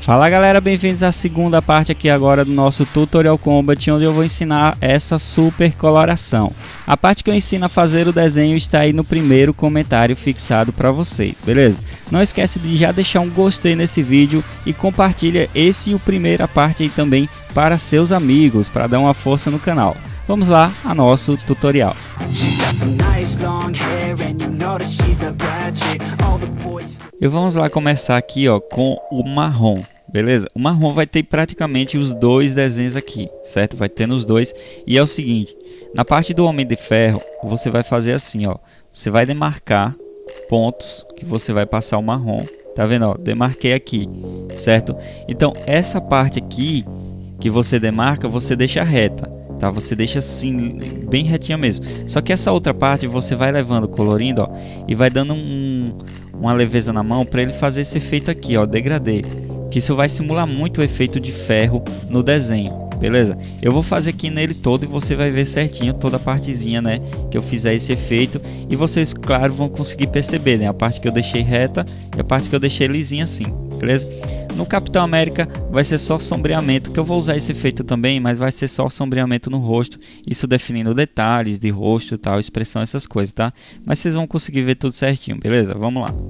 Fala galera, bem-vindos à segunda parte aqui agora do nosso Tutorial Combat, onde eu vou ensinar essa super coloração. A parte que eu ensino a fazer o desenho está aí no primeiro comentário fixado para vocês, beleza? Não esquece de já deixar um gostei nesse vídeo e compartilha esse e a primeira parte aí também para seus amigos, para dar uma força no canal. Vamos lá a nosso tutorial. E vamos lá começar aqui ó, com o marrom. Beleza? O marrom vai ter praticamente os dois desenhos aqui, certo? Vai ter nos dois. E é o seguinte, na parte do Homem de Ferro, você vai fazer assim, ó. Você vai demarcar pontos que você vai passar o marrom. Tá vendo, ó? Demarquei aqui, certo? Então, essa parte aqui que você demarca, você deixa reta, tá? Você deixa assim, bem retinha mesmo. Só que essa outra parte você vai levando, colorindo, ó. E vai dando uma leveza na mão para ele fazer esse efeito aqui, ó, degradê. Que isso vai simular muito o efeito de ferro no desenho, beleza? Eu vou fazer aqui nele todo e você vai ver certinho toda a partezinha, né, que eu fizer esse efeito. E vocês, claro, vão conseguir perceber, né, a parte que eu deixei reta e a parte que eu deixei lisinha assim, beleza? No Capitão América vai ser só sombreamento, que eu vou usar esse efeito também, mas vai ser só sombreamento no rosto, isso definindo detalhes de rosto, tal, expressão, essas coisas, tá? Mas vocês vão conseguir ver tudo certinho, beleza? Vamos lá.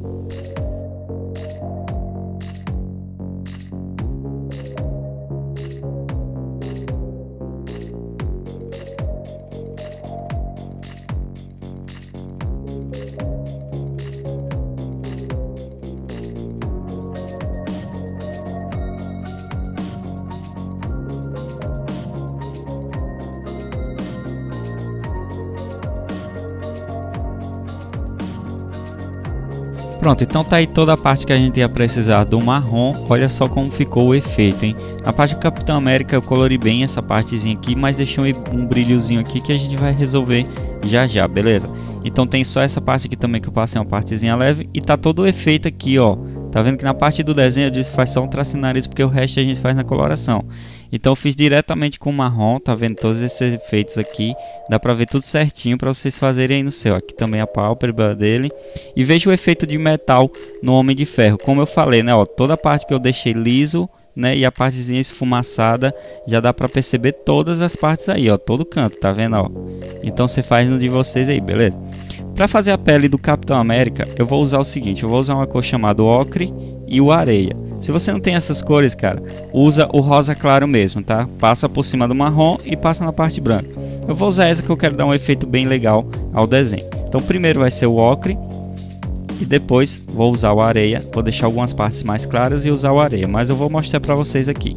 Pronto, então tá aí toda a parte que a gente ia precisar do marrom. Olha só como ficou o efeito, hein? Na parte do Capitão América eu colori bem essa partezinha aqui, mas deixei um brilhozinho aqui que a gente vai resolver já já, beleza? Então tem só essa parte aqui também que eu passei uma partezinha leve e tá todo o efeito aqui, ó. Tá vendo que na parte do desenho eu disse que faz só um traço no nariz, porque o resto a gente faz na coloração. Então eu fiz diretamente com o marrom, tá vendo todos esses efeitos aqui. Dá pra ver tudo certinho pra vocês fazerem aí no seu. Aqui também a pálpebra dele. E veja o efeito de metal no Homem de Ferro. Como eu falei, né, ó, toda a parte que eu deixei liso, né, e a partezinha esfumaçada, já dá pra perceber todas as partes aí, ó, todo canto, tá vendo, ó. Então você faz no de vocês aí, beleza? Pra fazer a pele do Capitão América, eu vou usar o seguinte, eu vou usar uma cor chamada ocre e o areia. Se você não tem essas cores, cara, usa o rosa claro mesmo, tá? Passa por cima do marrom e passa na parte branca. Eu vou usar essa que eu quero dar um efeito bem legal ao desenho. Então primeiro vai ser o ocre e depois vou usar o areia. Vou deixar algumas partes mais claras e usar o areia, mas eu vou mostrar pra vocês aqui.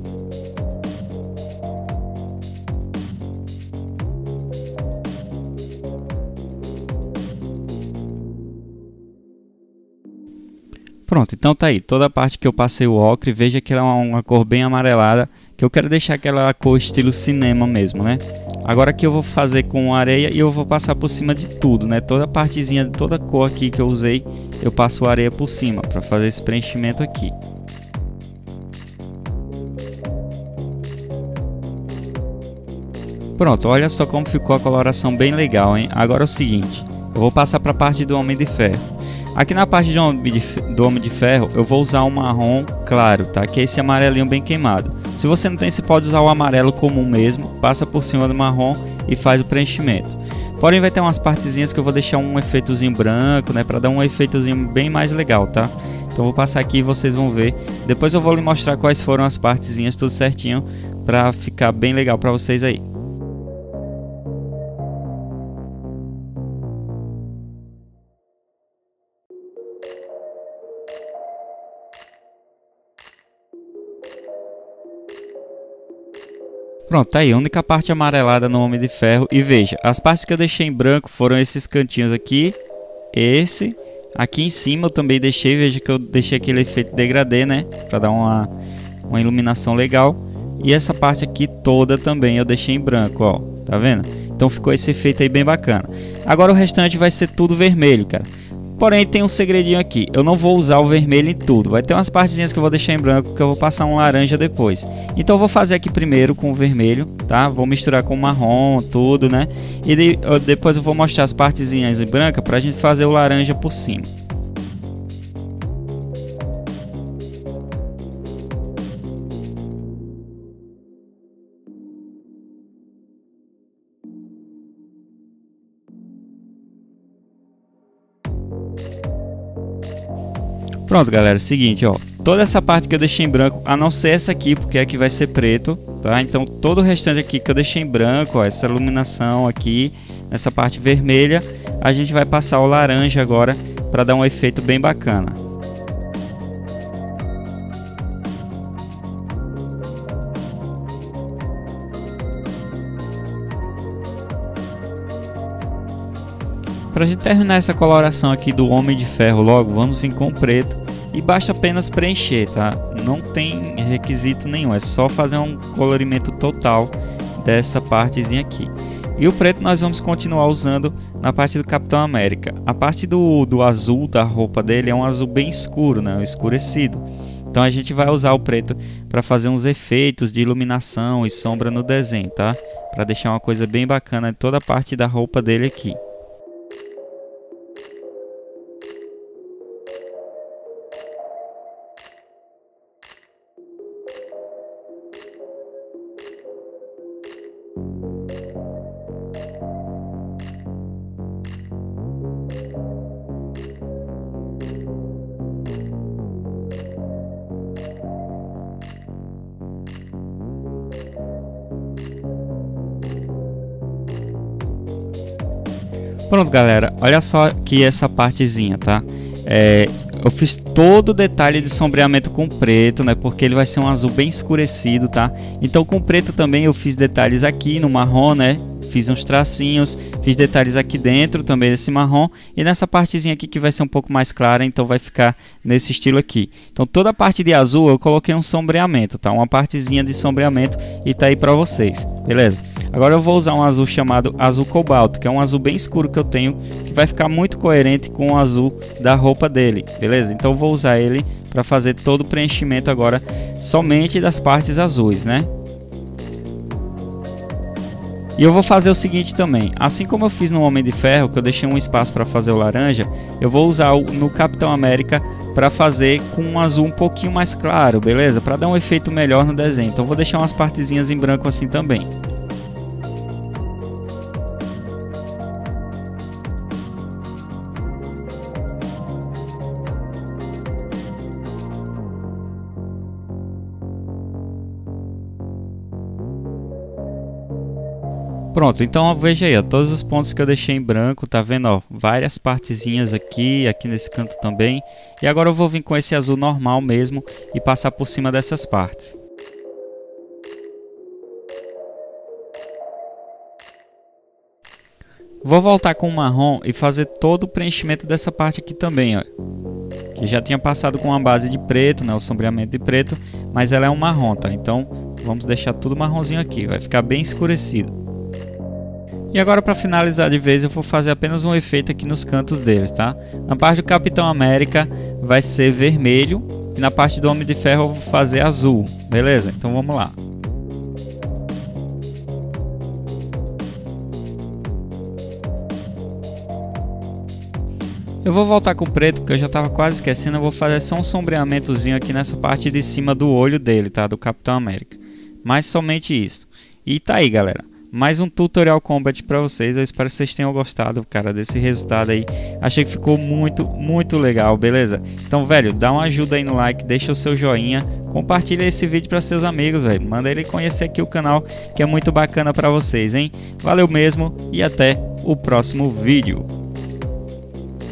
Pronto, então tá aí, toda a parte que eu passei o ocre, veja que ela é uma cor bem amarelada, que eu quero deixar aquela cor estilo cinema mesmo, né? Agora aqui eu vou fazer com areia e eu vou passar por cima de tudo, né? Toda a partezinha, toda a cor aqui que eu usei, eu passo areia por cima, para fazer esse preenchimento aqui. Pronto, olha só como ficou a coloração bem legal, hein? Agora é o seguinte, eu vou passar para a parte do Homem de Ferro. Aqui na parte do Homem de Ferro eu vou usar um marrom claro, tá? Que é esse amarelinho bem queimado. Se você não tem, você pode usar o amarelo comum mesmo. Passa por cima do marrom e faz o preenchimento. Porém vai ter umas partezinhas que eu vou deixar um efeitozinho branco, né? Pra dar um efeitozinho bem mais legal, tá? Então eu vou passar aqui e vocês vão ver. Depois eu vou lhe mostrar quais foram as partezinhas, tudo certinho, pra ficar bem legal pra vocês aí. Pronto, tá aí, a única parte amarelada no Homem de Ferro. E veja, as partes que eu deixei em branco foram esses cantinhos aqui. Esse. Aqui em cima eu também deixei, veja que eu deixei aquele efeito degradê, né? Pra dar uma iluminação legal. E essa parte aqui toda também eu deixei em branco, ó. Tá vendo? Então ficou esse efeito aí bem bacana. Agora o restante vai ser tudo vermelho, cara. Porém tem um segredinho aqui, eu não vou usar o vermelho em tudo, vai ter umas partezinhas que eu vou deixar em branco que eu vou passar um laranja depois. Então eu vou fazer aqui primeiro com o vermelho, tá? Vou misturar com o marrom, tudo, né? E depois eu vou mostrar as partezinhas em branca pra gente fazer o laranja por cima. Pronto, galera, seguinte, ó, toda essa parte que eu deixei em branco, a não ser essa aqui, porque aqui vai ser preto, tá? Então todo o restante aqui que eu deixei em branco, ó, essa iluminação aqui, essa parte vermelha, a gente vai passar o laranja agora para dar um efeito bem bacana. Para a gente terminar essa coloração aqui do Homem de Ferro logo, vamos vir com o preto e basta apenas preencher, tá? Não tem requisito nenhum, é só fazer um colorimento total dessa partezinha aqui. E o preto nós vamos continuar usando na parte do Capitão América. A parte do azul da roupa dele é um azul bem escuro, né? Escurecido. Então a gente vai usar o preto para fazer uns efeitos de iluminação e sombra no desenho, tá? Para deixar uma coisa bem bacana de toda a parte da roupa dele aqui. Pronto, galera, olha só aqui essa partezinha, tá? Eu fiz todo o detalhe de sombreamento com preto, né? Porque ele vai ser um azul bem escurecido, tá? Então com preto também eu fiz detalhes aqui no marrom, né? Fiz uns tracinhos, fiz detalhes aqui dentro também desse marrom e nessa partezinha aqui que vai ser um pouco mais clara, então vai ficar nesse estilo aqui. Então toda a parte de azul eu coloquei um sombreamento, tá? Uma partezinha de sombreamento e tá aí pra vocês, beleza? Agora eu vou usar um azul chamado azul cobalto, que é um azul bem escuro que eu tenho, que vai ficar muito coerente com o azul da roupa dele, beleza? Então eu vou usar ele para fazer todo o preenchimento agora somente das partes azuis, né? E eu vou fazer o seguinte também, assim como eu fiz no Homem de Ferro, que eu deixei um espaço para fazer o laranja, eu vou usar no Capitão América para fazer com um azul um pouquinho mais claro, beleza? Para dar um efeito melhor no desenho. Então eu vou deixar umas partezinhas em branco assim também. Pronto, então veja aí, ó, todos os pontos que eu deixei em branco, tá vendo, ó, várias partezinhas aqui nesse canto também. E agora eu vou vir com esse azul normal mesmo e passar por cima dessas partes. Vou voltar com o marrom e fazer todo o preenchimento dessa parte aqui também, ó. Que já tinha passado com uma base de preto, né, o sombreamento de preto, mas ela é um marrom, tá? Então vamos deixar tudo marronzinho aqui, vai ficar bem escurecido. E agora para finalizar de vez eu vou fazer apenas um efeito aqui nos cantos deles, tá? Na parte do Capitão América vai ser vermelho e na parte do Homem de Ferro eu vou fazer azul, beleza? Então vamos lá. Eu vou voltar com o preto porque eu já estava quase esquecendo, eu vou fazer só um sombreamentozinho aqui nessa parte de cima do olho dele, tá? Do Capitão América. Mas somente isso. E tá aí, galera. Mais um Tutorial Combat pra vocês, eu espero que vocês tenham gostado, cara, desse resultado aí. Achei que ficou muito legal, beleza? Então, velho, dá uma ajuda aí no like, deixa o seu joinha, compartilha esse vídeo para seus amigos, velho. Manda ele conhecer aqui o canal, que é muito bacana pra vocês, hein? Valeu mesmo e até o próximo vídeo.